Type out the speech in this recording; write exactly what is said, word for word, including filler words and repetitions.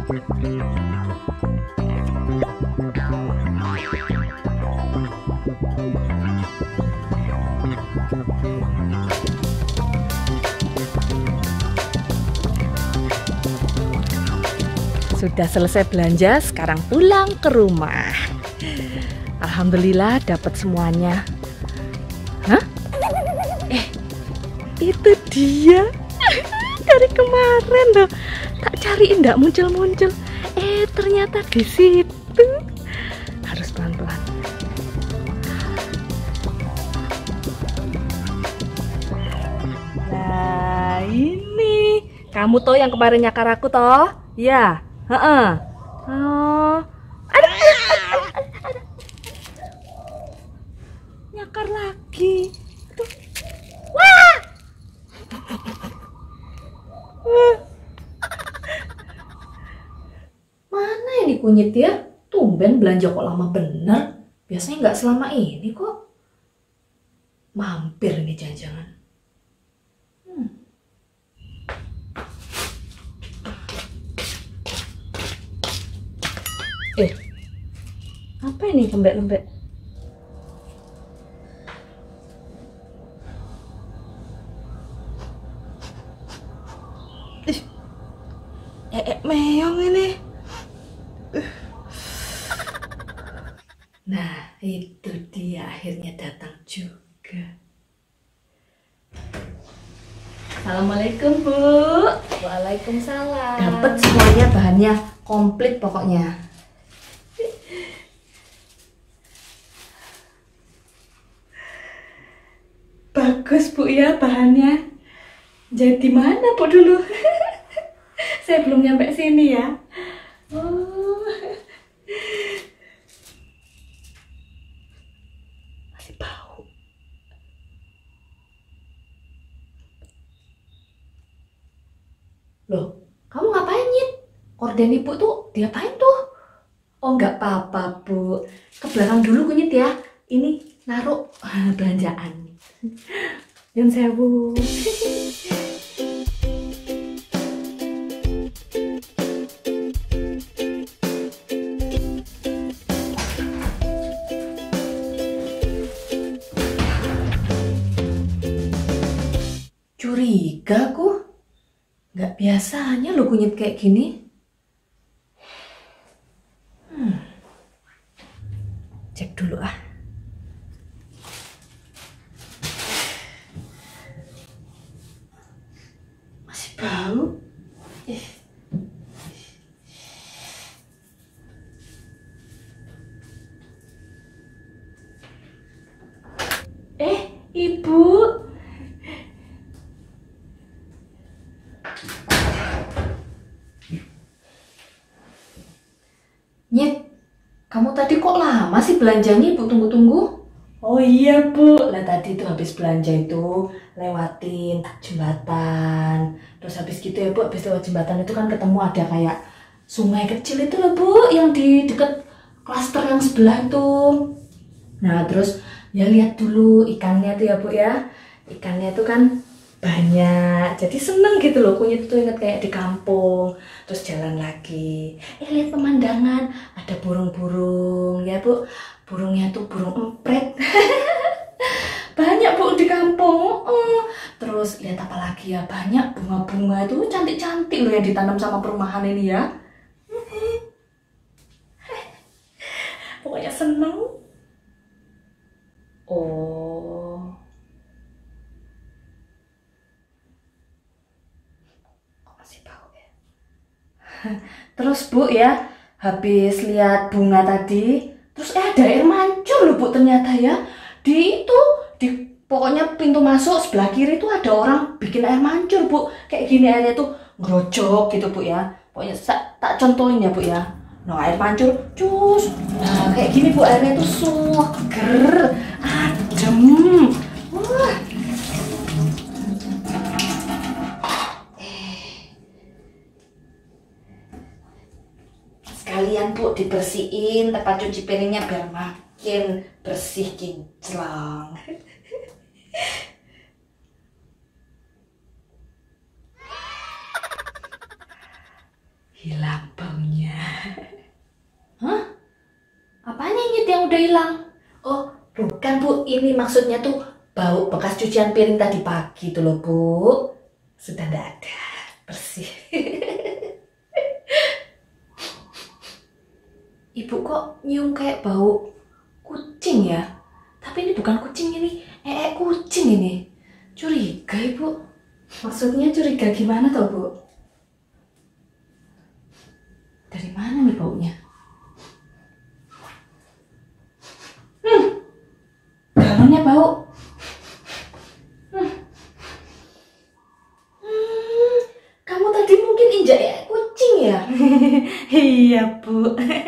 Sudah selesai belanja, sekarang pulang ke rumah. Alhamdulillah dapat semuanya. Hah? Eh, itu dia. Dari kemarin loh, tak cariin ndak muncul-muncul. Eh, ternyata di situ. Harus pelan-pelan. Nah, ini. Kamu toh yang kemarin nyakar aku toh? Ya. Heeh. Oh. Ada, ada, ada, ada. Nyakar lagi. Tuh. Wah. Mana ini kunyit ya? Tumben belanja kok lama bener. Biasanya nggak selama ini kok. Mampir nih jangan-jangan. Hmm. Eh, apa ini lembek-lembek? Ih, eh, eh, meong ini. Nah, itu dia akhirnya datang juga. Assalamualaikum, Bu. Waalaikumsalam. Dapat semuanya, bahannya komplit pokoknya. Bagus, Bu, ya bahannya. Jadi mana, Bu, dulu? Saya belum nyampe sini ya. Oh. Masih bau. Loh, kamu ngapain, Nyit? Orden Ibu tuh diapain tuh? Oh, nggak apa-apa, Bu. Ke belakang dulu, Kunyit ya. Ini naruh belanjaan. Nyun sewu. Curiga aku. Nggak biasanya lo kunyit kayak gini. Hmm. Cek dulu ah. Masih bau. Eh. Eh, Ibu. Nyet, kamu tadi kok lama sih belanjanya, Ibu tunggu-tunggu? Oh iya, Bu. Lah tadi tuh habis belanja itu lewatin jembatan. Terus habis gitu ya, Bu, habis lewat jembatan itu kan ketemu ada kayak sungai kecil itu loh, Bu, yang di deket klaster yang sebelah itu. Nah, terus ya lihat dulu ikannya tuh ya, Bu ya. Ikannya tuh kan banyak, jadi seneng gitu loh. Kunyit tuh inget kayak di kampung. Terus jalan lagi, eh lihat pemandangan, ada burung-burung ya, Bu. Burungnya tuh burung empret. Banyak, Bu, di kampung. uh. Terus lihat apa lagi ya, banyak bunga-bunga itu cantik-cantik loh yang ditanam sama perumahan ini ya. Pokoknya seneng. Oh, masih bau ya. Terus, Bu ya, habis lihat bunga tadi, terus eh ada air mancur loh, Bu, ternyata ya. Di itu, di pokoknya pintu masuk sebelah kiri tuh ada orang bikin air mancur, Bu. Kayak gini airnya tuh ngerojok gitu, Bu ya. Pokoknya tak, tak contohin ya, Bu ya. Nah, air mancur, cus. Nah, kayak gini, Bu, airnya tuh seger, adem. Wah. Sekalian, Bu, dibersihin tempat cuci piringnya biar makin bersih kinclong. Hilang baunya. udah hilang. Oh, bukan Bu, ini maksudnya tuh bau bekas cucian piring tadi pagi tuh loh Bu. Sudah nggak ada, bersih. Ibu kok nyium kayak bau kucing ya? Tapi ini bukan kucing, ini ee kucing ini. Curiga Ibu. Maksudnya curiga gimana tuh Bu? Dari mana nih baunya? Hmm, galonnya bau. Hmm. Hmm, kamu tadi mungkin injak ya kucing ya? Iya Bu.